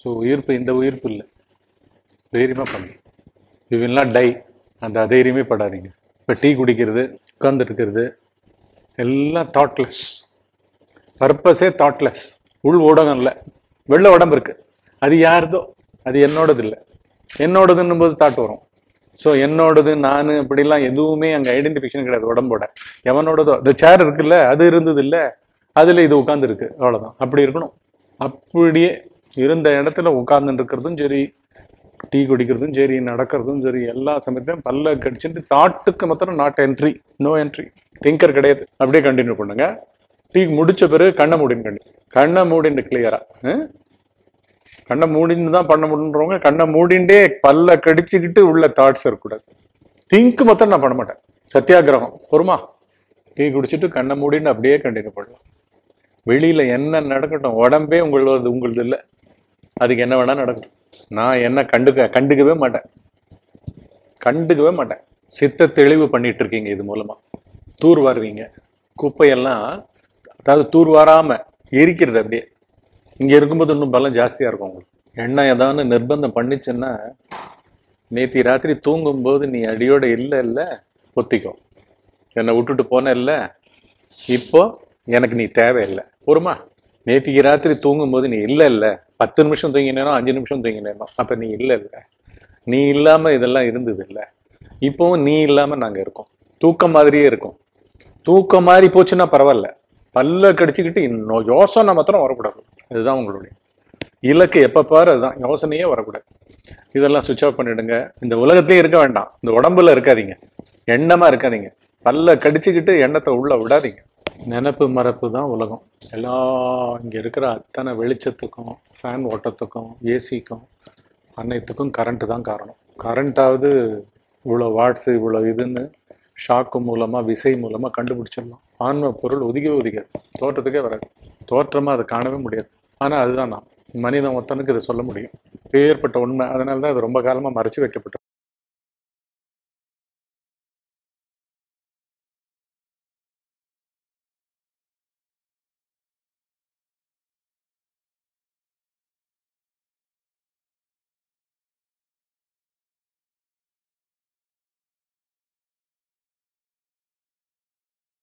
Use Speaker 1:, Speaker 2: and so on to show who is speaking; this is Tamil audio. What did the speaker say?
Speaker 1: ஸோ உயிர்ப்பு இந்த உயிர்ப்பு இல்லை, தைரியமாக பண்ணு. You will not die. அந்த அதைரியமே படாதீங்க. இப்போ டீ குடிக்கிறது, உட்கார்ந்து இருக்கிறது எல்லாம் தாட்லெஸ், பர்பஸே தாட்லெஸ். உள் ஊடகம் இல்லை, வெள்ளை உடம்பு இருக்கு, அது யாருதோ, அது என்னோடது இல்லை. என்னோடதுன்னும் போது தாட் வரும். ஸோ என்னோடது நான் அப்படிலாம் எதுவுமே அங்கே ஐடென்டிஃபிகேஷன் கிடையாது. உடம்போட எவனோடதோ இந்த சேர் இருக்குல்ல, அது இருந்தது இல்லை, அதில் இது உட்காந்துருக்கு, அவ்வளோதான். அப்படி இருக்கணும். அப்படியே இருந்த இடத்துல உட்கார்ந்து இருக்கிறதும் சரி, டீ குடிக்கிறதும் சரி, நடக்கிறதும் சரி, எல்லா சமயத்தையும் பல்ல கடிச்சுட்டு தாட்டுக்கு மாத்திரம் not entry, no entry. Thinker கிடையாது. அப்படியே கண்டினியூ பண்ணுங்க. டீ முடிச்ச பிறகு கண்ணை மூடின்னு கண்ணை மூடின்னு கிளியரா, கண்ணை மூடின்னு தான் பண்ண முடியுன்றவங்க கண்ணை மூடிண்டே பல்ல கடிச்சுக்கிட்டு உள்ள தாட்ஸ் இருக்கக்கூடாது. திங்க் மாத்திரம் நான் பண்ண மாட்டேன். சத்தியாகிரகம் பொறுமா. டீ குடிச்சிட்டு கண்ணை மூடின்னு அப்படியே கண்டினியூ பண்ணலாம். வெளியில என்ன நடக்கட்டும், உடம்பே உங்களது இல்லை, அதுக்கு என்ன வேணா நடக்கட்டும். நான் என்ன கண்டுக்கவே மாட்டேன். சித்த தெளிவு பண்ணிட்டு இருக்கீங்க. இது மூலமா தூர் வாருவீங்க. குப்பையெல்லாம், அதாவது தூர் வாராம எரிக்கிறது. அப்படியே இங்க இருக்கும்போது இன்னும் பலம் ஜாஸ்தியா இருக்கும் உங்களுக்கு. எண்ணெய் ஏதாவது நிர்பந்தம் பண்ணிச்சுன்னா, நேத்தி ராத்திரி தூங்கும்போது நீ அடியோட இல்லை பொத்திக்கும், என்னை விட்டுட்டு போன இல்லை, இப்போ எனக்கு நீ தேவையில்லை, பொறுமா. நேத்திக்கு ராத்திரி தூங்கும்போது நீ இல்லை 10 நிமிஷம் தூங்கினேனோ 5 நிமிஷம் தூங்கினேனோ, அப்ப நீ இல்லை, நீ இல்லாம இதெல்லாம் இருந்தது இல்லை. இப்போவும் நீ இல்லாம நாங்க இருக்கோம். தூக்கம் மாதிரியே இருக்கும். தூக்கம் மாதிரி போச்சுன்னா பரவாயில்ல, பல்ல கடிச்சுக்கிட்டு இன்னும் யோசனை மாத்திரம் வரக்கூடாது. அதுதான் உங்களுடைய இலக்கு. எப்ப பாரு அதுதான், யோசனையே வரக்கூடாது. இதெல்லாம் சுவிட்ச் ஆஃப் பண்ணிடுங்க. இந்த உலகத்திலேயே இருக்க வேண்டாம், இந்த உடம்புல இருக்காதீங்க, எண்ணமா இருக்காதீங்க. பல்ல கடிச்சுக்கிட்டு எண்ணத்தை உள்ள விடாதீங்க. நினப்பு மறப்பு தான் உலகம். இங்க இருக்கிற அத்தனை வெளிச்சத்துக்கும், ஃபேன் ஓட்டத்துக்கும், ஏசிக்கும், அனைத்துக்கும் கரண்ட் தான் காரணம். கரண்ட்டாவது இவ்வளோ வாட்ஸ், இவ்வளோ இதுன்னு ஷாக்கு மூலமா, விசை மூலமா கண்டுபிடிச்சிடலாம். ஆன்ம பொருள் ஒதுக்காது, தோற்றத்துக்கே வராது. தோற்றமா அதை காணவே முடியாது. ஆனா அதுதான் நான் மனிதன் ஒருத்தனுக்கு இதை சொல்ல முடியும். பேர்பட்ட உண்மை. அதனால தான் அது ரொம்ப காலமா மறைச்சு வைக்கப்பட்டது.